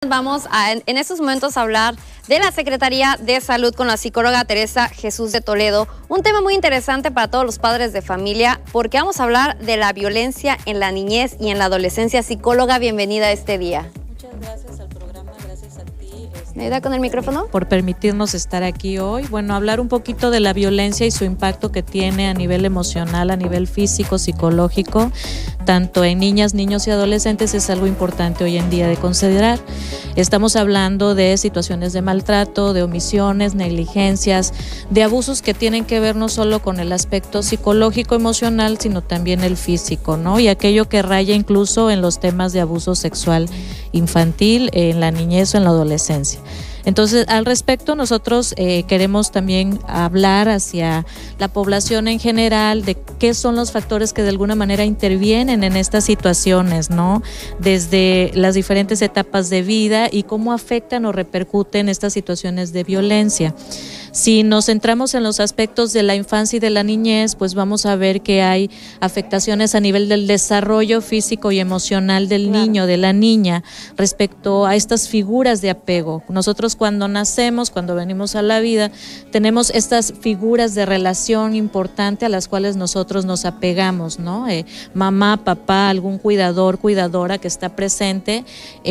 Vamos en estos momentos a hablar de la Secretaría de Salud con la psicóloga Teresa Jesús de Toledo. Un tema muy interesante para todos los padres de familia porque vamos a hablar de la violencia en la niñez y en la adolescencia. Psicóloga, bienvenida a este día. Muchas gracias al programa, gracias a ti. ¿Me ayuda con el micrófono? Por permitirnos estar aquí hoy. Bueno, hablar un poquito de la violencia y su impacto que tiene a nivel emocional, a nivel físico, psicológico, tanto en niñas, niños y adolescentes es algo importante hoy en día de considerar. Estamos hablando de situaciones de maltrato, de omisiones, negligencias, de abusos que tienen que ver no solo con el aspecto psicológico, emocional, sino también el físico, ¿no? Y aquello que raya incluso en los temas de abuso sexual infantil, en la niñez o en la adolescencia. Entonces, al respecto, nosotros queremos también hablar hacia la población en general de qué son los factores que de alguna manera intervienen en estas situaciones, ¿no? Desde las diferentes etapas de vida y cómo afectan o repercuten estas situaciones de violencia. Si nos centramos en los aspectos de la infancia y de la niñez, pues vamos a ver que hay afectaciones a nivel del desarrollo físico y emocional del niño, de la niña, respecto a estas figuras de apego. Nosotros cuando nacemos, cuando venimos a la vida, tenemos estas figuras de relación importante a las cuales nosotros nos apegamos, ¿no? Mamá, papá, algún cuidador, cuidadora que está presente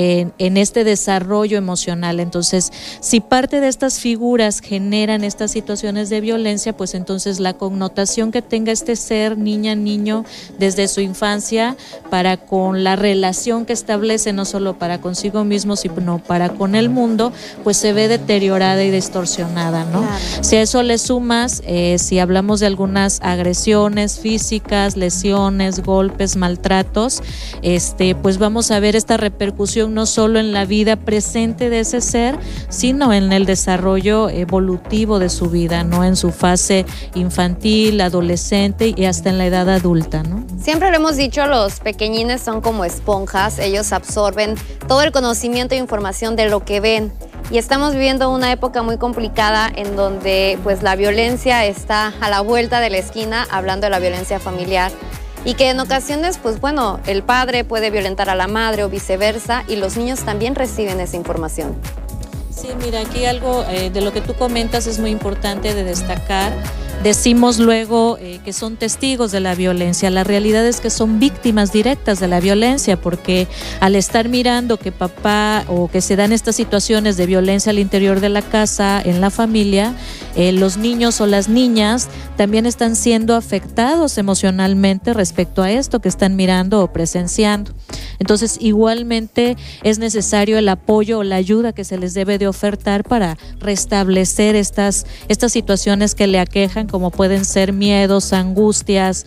en este desarrollo emocional. Entonces, si parte de estas figuras generan estas situaciones de violencia, pues entonces la connotación que tenga este ser, niña, niño, desde su infancia, para con la relación que establece, no solo para consigo mismo, sino para con el mundo, pues se ve deteriorada y distorsionada, ¿no? Claro. Si a eso le sumas, si hablamos de algunas agresiones físicas, lesiones, golpes, maltratos, pues vamos a ver esta repercusión no solo en la vida presente de ese ser, sino en el desarrollo evolutivo de su vida, ¿no? En su fase infantil, adolescente y hasta en la edad adulta, ¿no? Siempre lo hemos dicho, los pequeñines son como esponjas, ellos absorben todo el conocimiento e información de lo que ven. Y estamos viviendo una época muy complicada en donde pues la violencia está a la vuelta de la esquina, hablando de la violencia familiar. Y que en ocasiones, pues bueno, el padre puede violentar a la madre o viceversa, y los niños también reciben esa información. Sí, mira, aquí algo de lo que tú comentas es muy importante de destacar. Decimos luego que son testigos de la violencia. La realidad es que son víctimas directas de la violencia, porque al estar mirando que papá o que se dan estas situaciones de violencia al interior de la casa, en la familia, los niños o las niñas también están siendo afectados emocionalmente respecto a esto que están mirando o presenciando. Entonces, igualmente es necesario el apoyo o la ayuda que se les debe de ofertar para restablecer estas situaciones que le aquejan, como pueden ser miedos, angustias,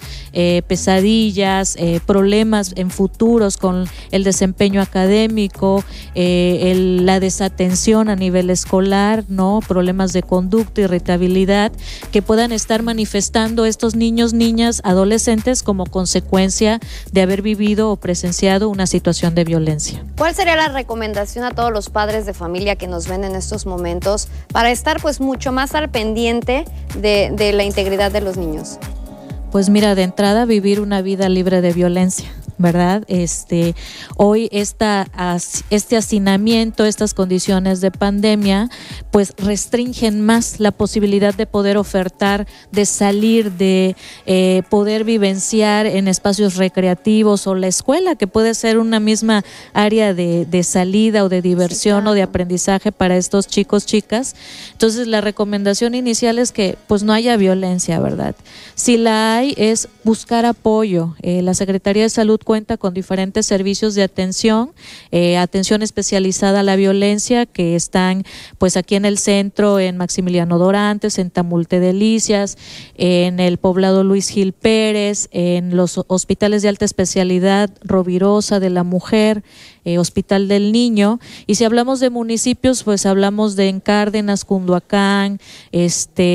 pesadillas, problemas en futuros con el desempeño académico, la desatención a nivel escolar, ¿no? Problemas de conducta, irritabilidad, que puedan estar manifestando estos niños, niñas, adolescentes como consecuencia de haber vivido o presenciado una situación de violencia. ¿Cuál sería la recomendación a todos los padres de familia que nos ven en estos momentos para estar pues mucho más al pendiente de la integridad de los niños? Pues mira, de entrada vivir una vida libre de violencia, ¿verdad? Hoy este hacinamiento, estas condiciones de pandemia, pues restringen más la posibilidad de poder ofertar, de salir, de poder vivenciar en espacios recreativos o la escuela, que puede ser una misma área de salida o de diversión, sí, claro, o de aprendizaje para estos chicos, chicas. Entonces la recomendación inicial es que pues no haya violencia, ¿verdad? Si la hay, es buscar apoyo. La Secretaría de Salud cuenta con diferentes servicios de atención especializada a la violencia, que están pues aquí en el centro, en Maximiliano Dorantes, en Tamulte Delicias, en el poblado Luis Gil Pérez, en los hospitales de alta especialidad Rovirosa de la Mujer, Hospital del Niño. Y si hablamos de municipios, pues hablamos de en Cárdenas, Cunduacán,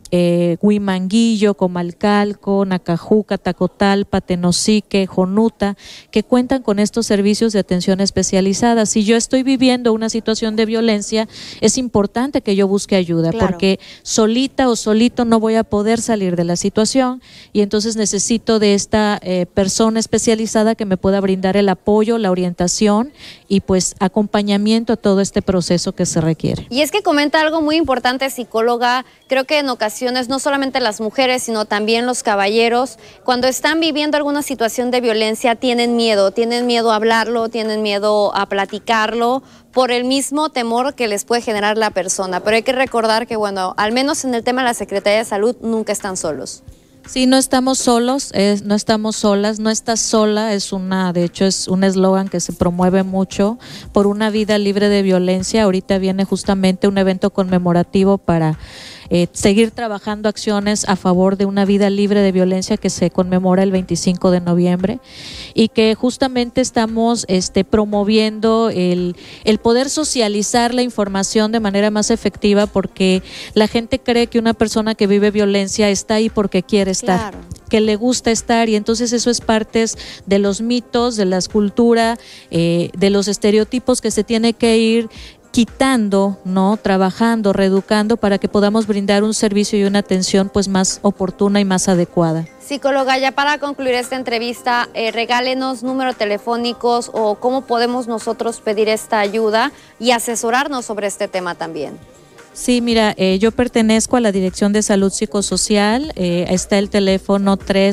Huimanguillo, Comalcalco, Nacajuca, Tacotalpa, Tenosique, Jonuta, que cuentan con estos servicios de atención especializada. Si yo estoy viviendo una situación de violencia, es importante que yo busque ayuda, claro, porque solita o solito no voy a poder salir de la situación, y entonces necesito de esta persona especializada que me pueda brindar el apoyo, la orientación y pues acompañamiento a todo este proceso que se requiere. Y es que comenta algo muy importante, psicóloga. Creo que en ocasiones no solamente las mujeres, sino también los caballeros, cuando están viviendo alguna situación de violencia, tienen miedo a hablarlo, tienen miedo a platicarlo, por el mismo temor que les puede generar la persona. Pero hay que recordar que, bueno, al menos en el tema de la Secretaría de Salud, nunca están solos. Sí, no estamos solos, no estamos solas, no estás sola, de hecho es un eslogan que se promueve mucho por una vida libre de violencia. Ahorita viene justamente un evento conmemorativo para seguir trabajando acciones a favor de una vida libre de violencia que se conmemora el 25 de noviembre y que justamente estamos promoviendo el poder socializar la información de manera más efectiva, porque la gente cree que una persona que vive violencia está ahí porque quiere estar, claro, que le gusta estar, y entonces eso es parte de los mitos, de la escultura, de los estereotipos que se tiene que ir quitando, ¿no? Trabajando, reeducando para que podamos brindar un servicio y una atención pues más oportuna y más adecuada. Psicóloga, ya para concluir esta entrevista, regálenos números telefónicos o cómo podemos nosotros pedir esta ayuda y asesorarnos sobre este tema también. Sí, mira, yo pertenezco a la Dirección de Salud Psicosocial, está el teléfono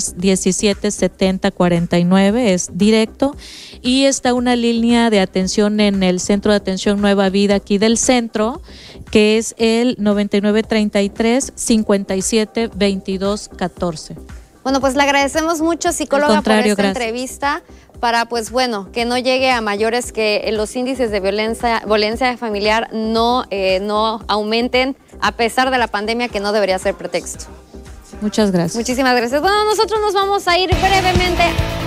317-7049, es directo, y está una línea de atención en el Centro de Atención Nueva Vida aquí del centro, que es el 9933-572214. Bueno, pues le agradecemos mucho, psicóloga, por esta entrevista, para pues bueno, que no llegue a mayores, que los índices de violencia familiar no aumenten a pesar de la pandemia, que no debería ser pretexto. Muchas gracias. Muchísimas gracias. Bueno, nosotros nos vamos a ir brevemente